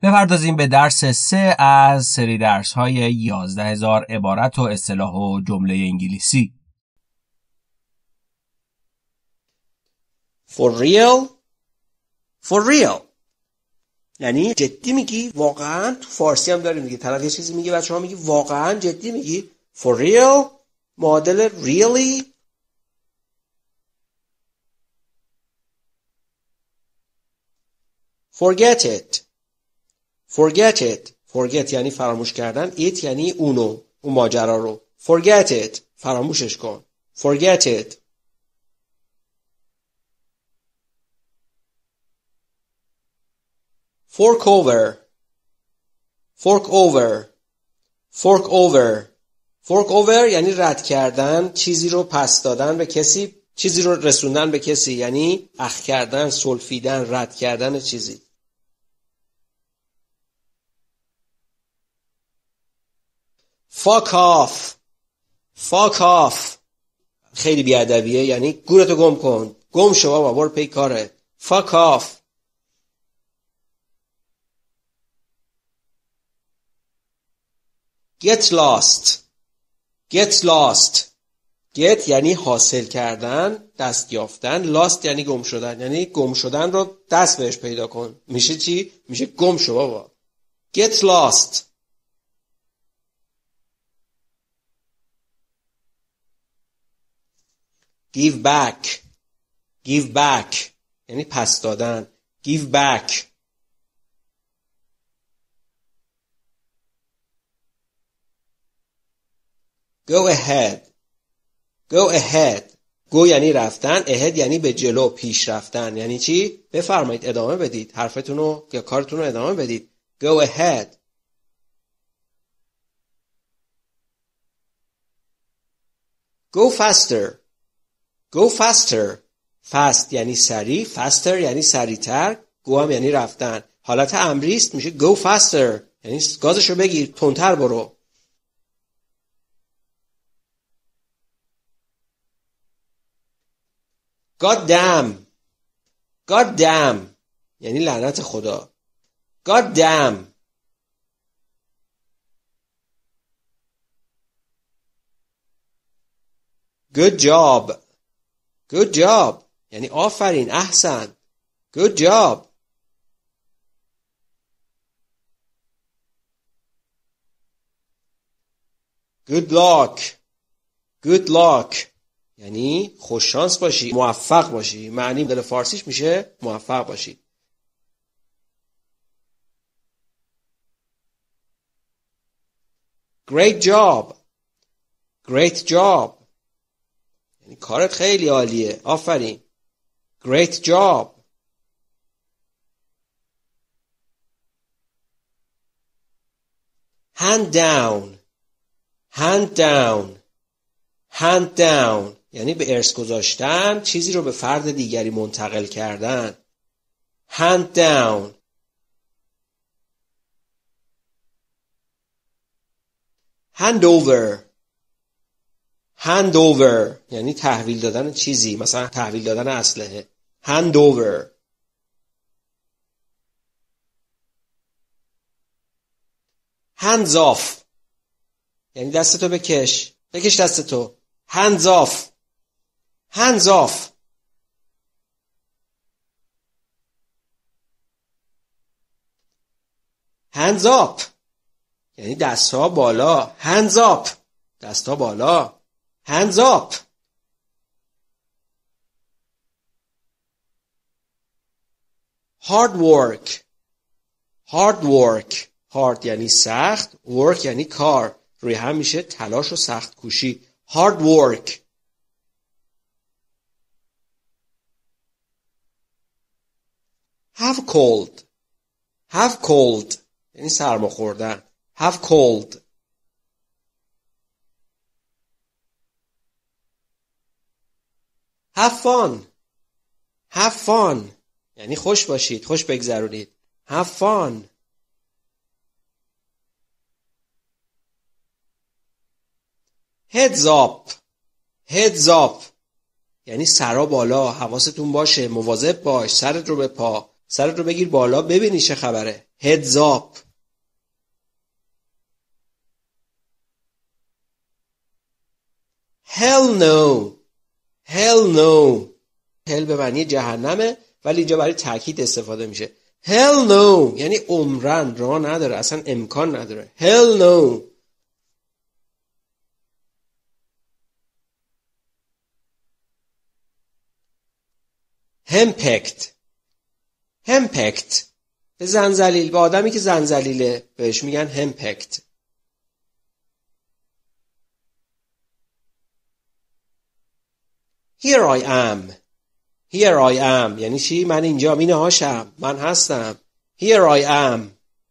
بپردازیم به درس 3 از سری درس‌های 11,000 عبارت و اصطلاح و جمله انگلیسی. For real? For real. یعنی جدی میگی؟ واقعا؟ تو فارسی هم داریم دیگه، طرف یه چیزی میگه بعد شما میگی واقعا جدی میگی؟ For real؟ معادل really؟ Forget it. Forget it. Forget یعنی فراموش کردن. It یعنی اون ماجرا رو. Forget it. فراموشش کن. Forget it. Fork over. Fork over. Fork over. Fork over یعنی رد کردن، چیزی رو پس دادن به کسی، چیزی رو رسوندن به کسی، یعنی اخ کردن، سلفیدن، رد کردن چیزی. Fuck off. Fuck off. خیلی بیادبیه، یعنی گورتو گم کن. گم شو بابا، برو پی کاره. Fuck off. Get lost. Get lost. Get یعنی حاصل کردن، دست یافتن. Lost یعنی گم شدن، یعنی گم شدن رو دست بهش پیدا کن. میشه چی؟ میشه گم شو بابا. Get lost. Give back. Give back یعنی پس دادن. Give back. Go ahead. Go ahead. Go یعنی رفتن. ahead یعنی به جلو، پیش رفتن. یعنی چی؟ بفرمایید ادامه بدید. حرفتون رو یا کارتون رو ادامه بدید. Go ahead. Go faster. Go faster. fast یعنی سریع. faster یعنی سریعتر. go هم یعنی رفتن. حالت امری است، میشه go faster یعنی گازشو بگیر، تندتر برو. God damn. God damn یعنی لعنت خدا. God damn. Good job. Good job یعنی آفرین، احسن. Good job. Good luck. Good luck یعنی خوش شانس باشی، موفق باشی. معنی دل فارسیش میشه موفق باشی. Great job. Great job یعنی کارت خیلی عالیه، آفرین. Great job. Hand down. Hand down. Hand down یعنی به ارث گذاشتن، چیزی رو به فرد دیگری منتقل کردن. Hand down. Hand over. Hand over یعنی تحویل دادن چیزی، مثلا تحویل دادن اسلحه. Hand over. Hands off یعنی دستتو بکش. بکش دستتو. Hands off. Hands off. Hands up یعنی دستها بالا. Hands up دستها بالا. Hands up. Hard work. Hard work. hard یعنی سخت. work یعنی کار. روی هم میشه تلاش و سخت کوشی. Hard work. Have cold. Have cold یعنی سرما خوردن. Have cold. Have fun. Have fun یعنی خوش باشید، خوش بگذرونید. Have fun. Heads up. Heads up یعنی سرا بالا، حواستون باشه، مواظب باش، سرت رو به پا، سرت رو بگیر بالا ببینی چه خبره. heads up. hell no. hell no. hell به معنی جهنمه ولی اینجا برای تاکید استفاده میشه. hell no یعنی عمرن راه نداره، اصلا امکان نداره. hell no. henpecked. henpecked به زنزلیل، به آدمی که زنزلیله بهش میگن henpecked. here I am. here I am یعنی چی؟ من اینجا، این هاشم، من هستم. here I am.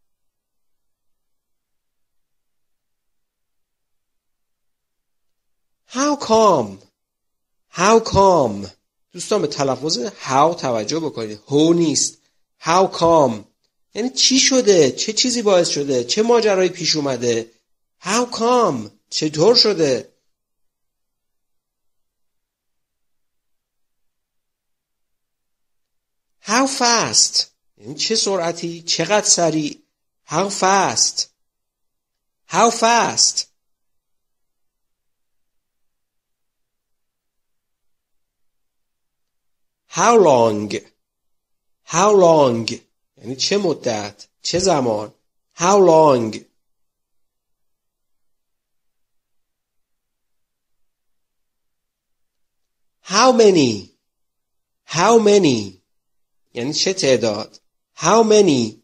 how come. how come دوستان به تلفظ how توجه بکنید، هو نیست. how come یعنی چی شده، چه چیزی باعث شده، چه ماجرایی پیش اومده. how come چطور شده. how fast یعنی چه سرعتی، چقدر سریع. how fast. how fast. how long. how long یعنی چه مدت، چه زمان. how long. how many. how many یعنی چه تعداد. how many.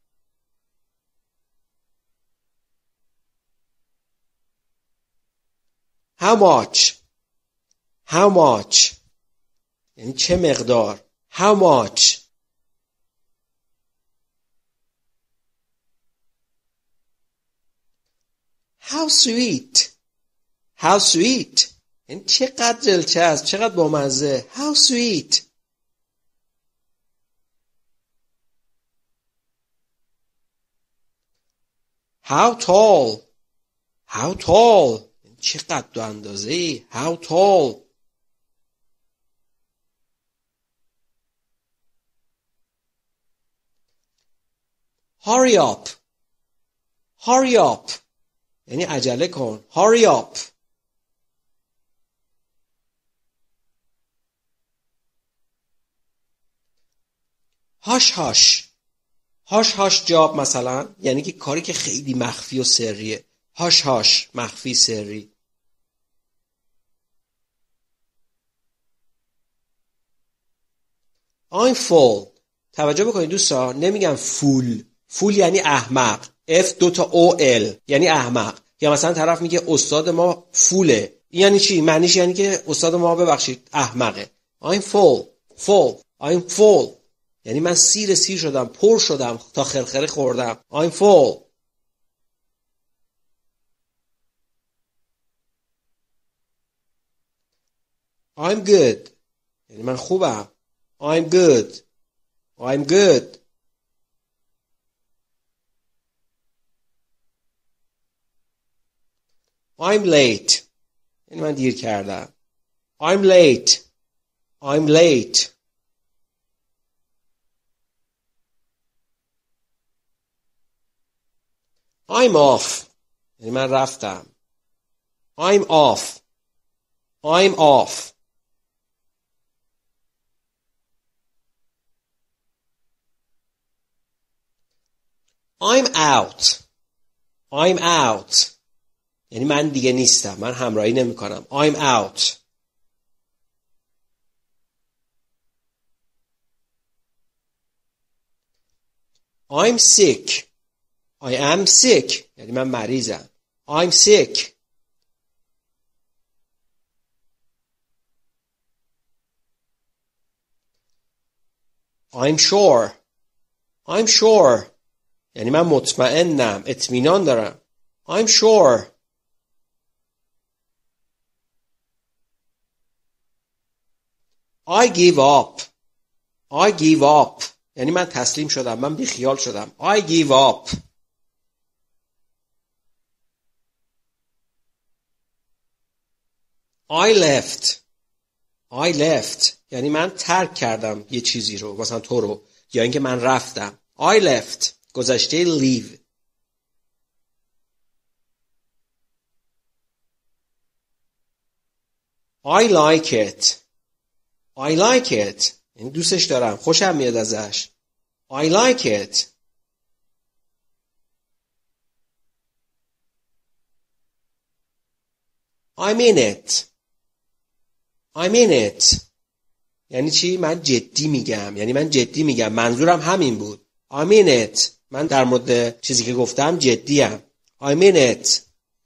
how much. how much یعنی چه مقدار. how much. how sweet. how sweet یعنی چقدر دلچسب، چقدر بامزه. how sweet. how tall. how tall یعنی چقدر دو اندازه‌ای. how tall. hurry up. hurry up یعنی عجله کن. hurry up. hush hush. hush hush جاب مثلا یعنی که کاری که خیلی مخفی و سریه. hush hush مخفی سری. I'm full. توجه بکنید دوستان، نمیگم فول. فول یعنی احمق. F 2 تا OL یعنی احمق. یا مثلا طرف میگه استاد ما فوله، یعنی چی؟ معنیش یعنی که استاد ما ببخشید احمقه. I'm full. full. I'm full یعنی من سیر شدم، پر شدم تا خرخره خوردم. I'm full. I'm good یعنی من خوبم. I'm good. I'm good. I'm late یعنی من دیر کردم. I'm late. I'm late. I'm off یعنی من رفتم. I'm off. I'm off. I'm out. I'm out یعنی من دیگه نیستم، من همراهی نمی کنم. I'm out. I'm sick. I am sick یعنی من مریضم. I'm sick. I'm sure. I'm sure یعنی من مطمئنم، اطمینان دارم. I'm sure. I give up. I give up یعنی من تسلیم شدم، من بیخیال شدم. I give up. I left. I left یعنی من ترک کردم یه چیزی رو، مثلا تو رو، یا اینکه من رفتم. I left گذشته leave. I like it. I like it. یعنی دوستش دارم. خوشم میاد ازش. I like it. I'm in it. I'm in it. یعنی چی؟ من جدی میگم. یعنی من جدی میگم. منظورم همین بود. I'm in it. من در مورد چیزی که گفتم جدیم. I'm in it.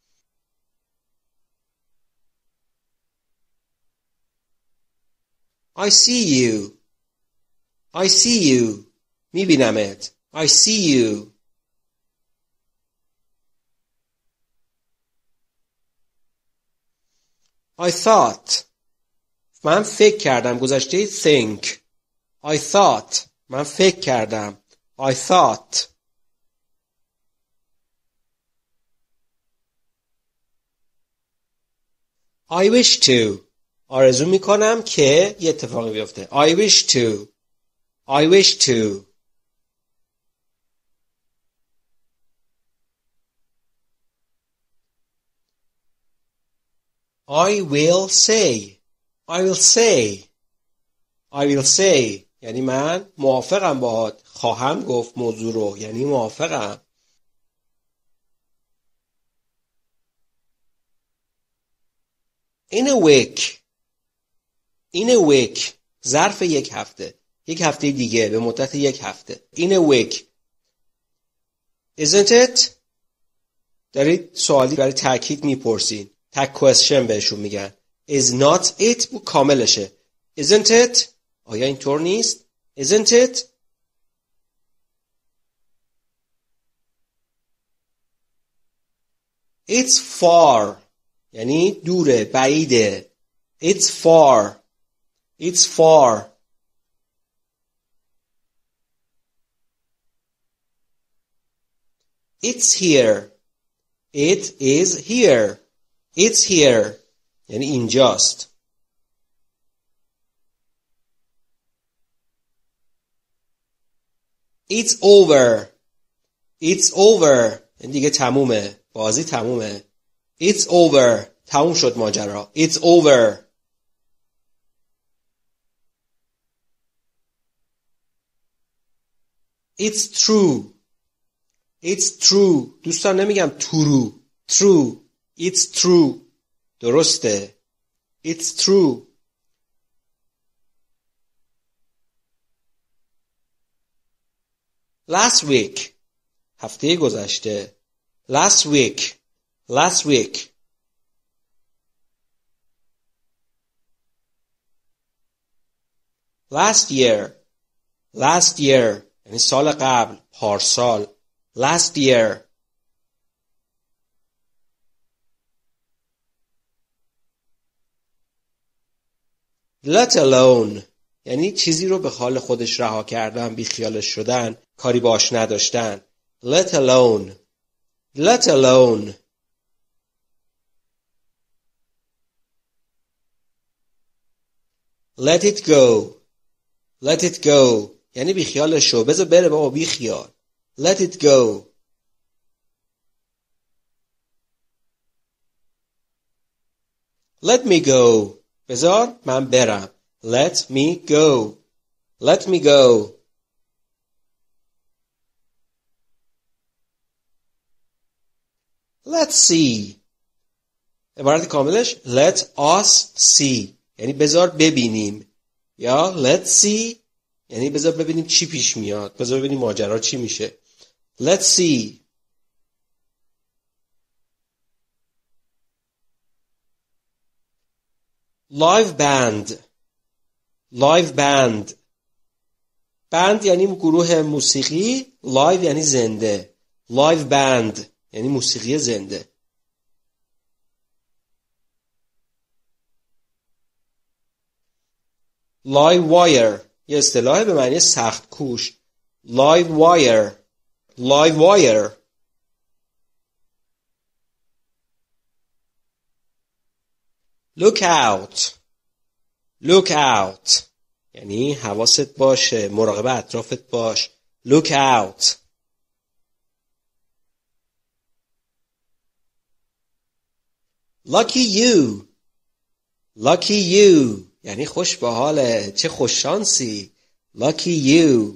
I see you. I see you. میبینمت. I see you. I thought. من فکر کردم. گذشته think. I thought. من فکر کردم. I thought. I wish to. آرزو میکنم که یه اتفاقی بیفته. I wish to. I wish to. I will say. I will say. I will say. یعنی من موافقم باهات. خواهم گفت موضوع رو. یعنی موافقم. In a week. In a week. ظرف یک هفته. یک هفته دیگه به مدت یک هفته. In a week. Isn't it? دارید سوالی برای تأکید میپرسین. تک question بهشون میگن. Is not it کاملشه. Isn't it? آیا اینطور نیست؟ Isn't it? It's far. یعنی دوره، بعیده. It's far. It's far. It's here. It is here. It's here. یعنی اینجاست. It's over. It's over. یعنی دیگه تمومه. بازی تمومه. It's over. تموم شد ماجرا. It's over. It's true. It's true. دوستان نمیگم true. True. It's true. درسته. It's true. Last week. هفته گذشته. Last week. Last week. Last year. Last year. یعنی سال قبل. پارسال. Last year. Let alone. یعنی چیزی رو به حال خودش رها کردن، بی خیالش شدن، کاری باش نداشتن. Let alone. Let alone. Let it go. Let it go. یعنی بی خیالش شو. بذار بره بابا بی خیال. Let it go. Let me go. بذار من برم. Let me go. Let me go. Let's see. عبارت کاملش let us see. یعنی بذار ببینیم. یا let's see. یعنی بذار ببینیم چی پیش میاد. بذار ببینیم ماجرا چی میشه. Let's see. Live band. Live band. band یعنی گروه موسیقی. live یعنی زنده. live band یعنی موسیقی زنده. live wire یه اصطلاح به معنی سخت کوش. live wire. live wire. look out. look out یعنی حواست باشه، مراقب اطرافت باش. look out. Lucky you. Lucky you. یعنی خوش به حاله. چه خوش شانسی. Lucky you.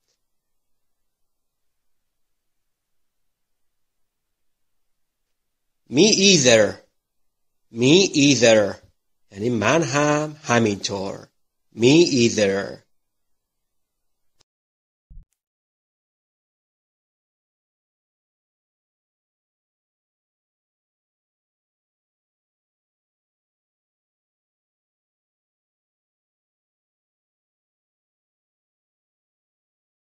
Me either. Me either. یعنی من هم همینطور. Me either.